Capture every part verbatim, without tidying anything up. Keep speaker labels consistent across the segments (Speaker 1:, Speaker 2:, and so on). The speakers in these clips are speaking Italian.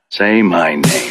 Speaker 1: Say my name.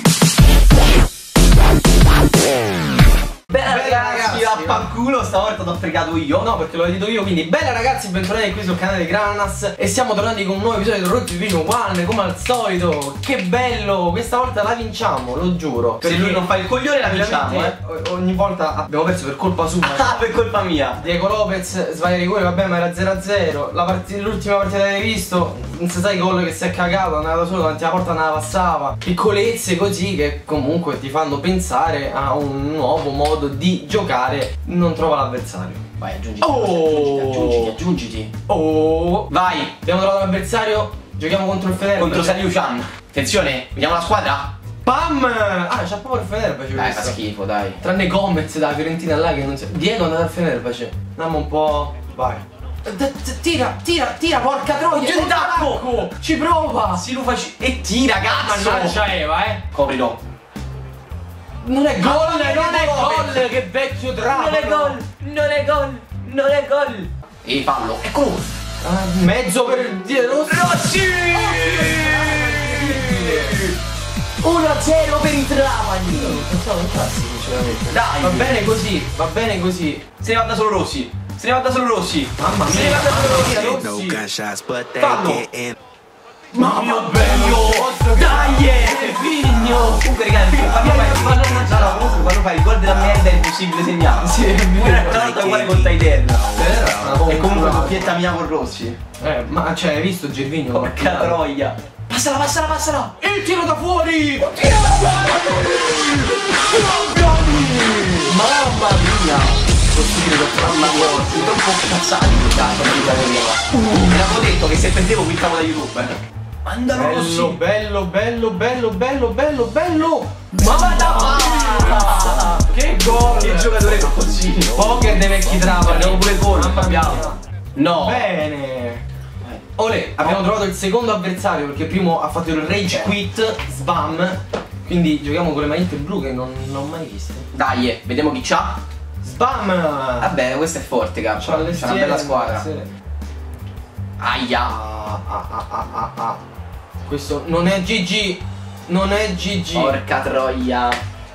Speaker 2: Bella ragazzi, affanculo, stavolta t'ho fregato io.
Speaker 3: No, perché l'ho detto io, quindi bella ragazzi, bentornati qui sul canale di Granas. E siamo tornati con un nuovo episodio di Road to Vino One, come al solito. Che bello, questa volta la vinciamo, lo giuro.
Speaker 2: Se lui non fa il coglione la vinciamo, eh.
Speaker 3: Ogni volta abbiamo perso per colpa sua.
Speaker 2: Ah, per colpa mia.
Speaker 3: Diego Lopez sbaglia rigore, vabbè, ma era zero a zero. L'ultima partita che hai visto, non si sa i gol che si è cagato, andava da solo davanti alla porta, andava passava. Piccolezze così che comunque ti fanno pensare a un nuovo modo di giocare. Non trova l'avversario.
Speaker 2: Vai, aggiungiti,
Speaker 3: Oh.
Speaker 2: aggiungiti, aggiungiti.
Speaker 3: Oh,
Speaker 2: Vai,
Speaker 3: abbiamo trovato l'avversario. Giochiamo contro il Fenerbahce.
Speaker 2: contro Saliucian. Attenzione, vediamo la squadra.
Speaker 3: Pam! Ah, c'ha proprio il Fenerbahce.
Speaker 2: Dai, fa
Speaker 3: questo.
Speaker 2: schifo, dai.
Speaker 3: Tranne Gomez dalla Fiorentina là che non si... Diego è andato al Fenerbahce. Andiamo un po'. Vai. Tira, tira, tira, porca troia.
Speaker 2: C'è un tacco.
Speaker 3: Ci prova.
Speaker 2: Si lo faccio e tira, cazzo.
Speaker 3: Mannaggia Eva, eh.
Speaker 2: Coprilo.
Speaker 3: Non è gol,
Speaker 2: Ah,
Speaker 3: non è
Speaker 2: Lopez.
Speaker 3: gol. Che vecchio trapano.
Speaker 2: Non è gol, non è gol, non è gol. E fallo, eccolo.
Speaker 3: Ah, mezzo per dietro.
Speaker 2: Rossi! uno a zero per i Trapani.
Speaker 3: Non so, non passi sinceramente.
Speaker 2: Dai.
Speaker 3: Va bene così, va bene così.
Speaker 2: Se ne va da solo Rossi. Se ne va da solo Rossi.
Speaker 3: Mamma mia.
Speaker 2: Se ne va da solo Rossi.
Speaker 3: Rossi.
Speaker 4: No gunshots, but they
Speaker 2: Fallo.
Speaker 4: getting.
Speaker 2: Mamma bello. Dai, Vigno. Comunque ragazzi, quando fai no, no, comunque quando fai il gol della merda è impossibile segnare.
Speaker 3: Sì, è
Speaker 2: Una
Speaker 3: vero.
Speaker 2: volta uguale con Taiter.
Speaker 3: Eh,
Speaker 2: E comunque doppietta mia con Rossi.
Speaker 3: Eh, ma cioè, hai visto Gervinho?
Speaker 2: Porca troia. Passala, passala, passala.
Speaker 3: Il tiro da fuori!
Speaker 2: Mamma mia. Posso dire che mamma mia, sono troppo cazzati in caso di categoria. Me l'avevo detto che se perdevo quittavo da YouTube. eh. Mandalo
Speaker 3: Bello,
Speaker 2: così.
Speaker 3: bello, bello, bello, bello, bello, bello!
Speaker 2: Mamma da
Speaker 3: Che gol!
Speaker 2: Che giocatore così.
Speaker 3: Poker dei vecchi Trapani.
Speaker 2: Abbiamo pure gol,
Speaker 3: Mamma
Speaker 2: abbiamo.
Speaker 3: mia.
Speaker 2: No.
Speaker 3: Bene! Olè, abbiamo trovato il secondo avversario perché il primo ha fatto il rage quit, sbam. Quindi giochiamo con le magliette blu che non, non ho mai viste.
Speaker 2: Dai, vediamo chi c'ha.
Speaker 3: Sbam!
Speaker 2: Vabbè, questo è forte,
Speaker 3: C'ha
Speaker 2: cazzo.
Speaker 3: le
Speaker 2: C'è una bella
Speaker 3: stiere,
Speaker 2: squadra.
Speaker 3: le stiere.
Speaker 2: Aia.
Speaker 3: Ah, ah, ah, ah, ah, ah. Questo non è G G. Non è G G.
Speaker 2: Porca troia.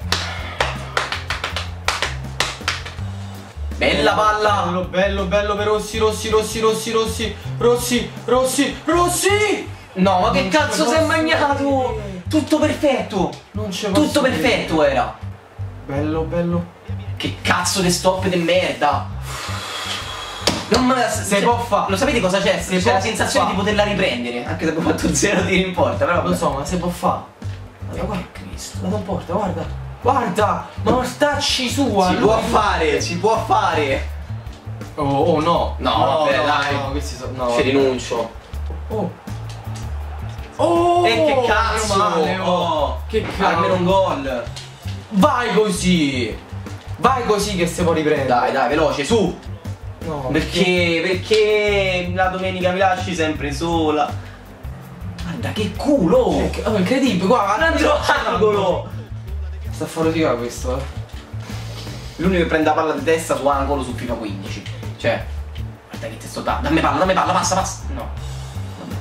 Speaker 2: Bella palla.
Speaker 3: Bello, bello, bello per Rossi, Rossi, Rossi, Rossi, Rossi, Rossi, Rossi, Rossi!
Speaker 2: No, ma che
Speaker 3: Non
Speaker 2: cazzo
Speaker 3: ci
Speaker 2: si è
Speaker 3: posso
Speaker 2: magnato?
Speaker 3: credere.
Speaker 2: Tutto perfetto.
Speaker 3: Non c'è posso
Speaker 2: Tutto
Speaker 3: credere.
Speaker 2: perfetto era.
Speaker 3: Bello, bello.
Speaker 2: Che cazzo di stop di merda. Non me la
Speaker 3: Se può fa.
Speaker 2: Lo sapete cosa c'è?
Speaker 3: Se
Speaker 2: C'è
Speaker 3: può
Speaker 2: la sensazione
Speaker 3: fa.
Speaker 2: di poterla riprendere. Anche se abbiamo fatto zero tiri in porta. Però
Speaker 3: Lo so, ma se può fa.
Speaker 2: Ma guarda Cristo.
Speaker 3: La non porta, guarda. Guarda, ma non stacci sua.
Speaker 2: Si
Speaker 3: lui-
Speaker 2: può fare, si può fare.
Speaker 3: Oh, oh no.
Speaker 2: No, vabbè,
Speaker 3: no,
Speaker 2: dai.
Speaker 3: No, questi sono. No,
Speaker 2: Ci
Speaker 3: vabbè.
Speaker 2: rinuncio.
Speaker 3: Oh. Oh!
Speaker 2: E che cazzo?
Speaker 3: meno male, oh.
Speaker 2: Oh,
Speaker 3: Che cazzo.
Speaker 2: almeno un gol.
Speaker 3: Vai così. Vai così che si può riprendere.
Speaker 2: Dai, dai, veloce, su.
Speaker 3: No,
Speaker 2: Perché, perché la domenica mi lasci sempre sola. Guarda che culo!
Speaker 3: Che- oh, incredibile, guarda.
Speaker 2: Un altro angolo!
Speaker 3: Sta a fare fatica questo, eh.
Speaker 2: L'unico che prende la palla di testa su angolo su FIFA quindici. Cioè, guarda che testo dà. Dammi palla, dammi palla, passa, passa. No. Vabbè.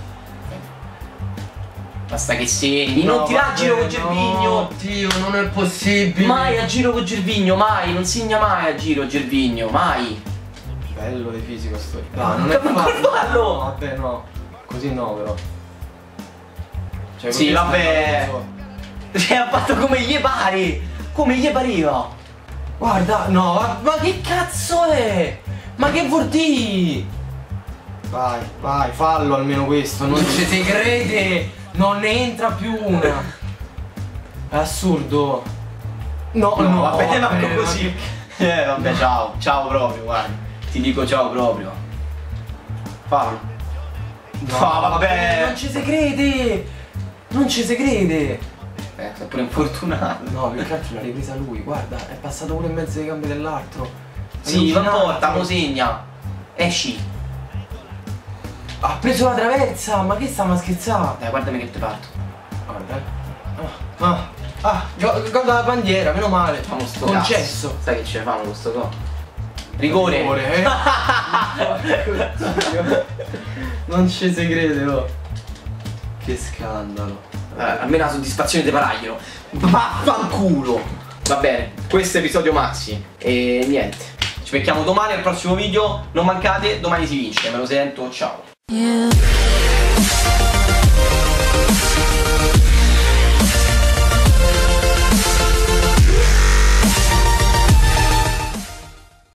Speaker 2: Basta che segni. Non ti a giro con Gervinho.
Speaker 3: Dio, non è possibile.
Speaker 2: Mai a giro con Gervinho, mai. Non segna mai a giro Gervinho, mai.
Speaker 3: Bello di fisico sto.
Speaker 2: Ma
Speaker 3: Ah, non
Speaker 2: non
Speaker 3: è
Speaker 2: col
Speaker 3: facile.
Speaker 2: fallo.
Speaker 3: No, vabbè, no. Così no, però. Cioè,
Speaker 2: Sì,
Speaker 3: così
Speaker 2: vabbè.
Speaker 3: sta- non lo so.
Speaker 2: Cioè, ha fatto come gli pare. Come gli pareva.
Speaker 3: Guarda, no, ma, ma che cazzo è? Ma che vuol dire? Vai, vai, fallo almeno questo, non ci si crede, non ne entra più una. È assurdo. No, no,
Speaker 2: No, vabbè, ma
Speaker 3: vabbè,
Speaker 2: così.
Speaker 3: ma
Speaker 2: Eh, vabbè, ciao, ciao proprio, guarda. Ti dico ciao proprio. Fallo.
Speaker 3: che-
Speaker 2: No, vabbè.
Speaker 3: non ci si crede. Non ci si crede.
Speaker 2: Eh, sei pure infortunato.
Speaker 3: No, più che altro l'ha ripresa lui, guarda, è passato pure in mezzo ai gambe dell'altro.
Speaker 2: Sì, non
Speaker 3: Allucinante.
Speaker 2: porta, mo segna. Esci.
Speaker 3: Ha preso la traversa, ma che stiamo a scherzare?
Speaker 2: Dai, guardami che ti parto.
Speaker 3: Guarda, eh. Ah, ah, ah, guarda la bandiera, meno male.
Speaker 2: Facciamo sto
Speaker 3: concesso.
Speaker 2: cazzo. Sai che ce ne fanno con sto gol? Rigore.
Speaker 3: Rigore, eh. Non ci si crede, oh. Che scandalo.
Speaker 2: eh, almeno la soddisfazione di paraglielo. Vaffanculo. Va bene, questo è episodio Maxi. E niente, ci becchiamo domani al prossimo video. Non mancate, domani si vince, me lo sento, ciao.
Speaker 1: Yeah.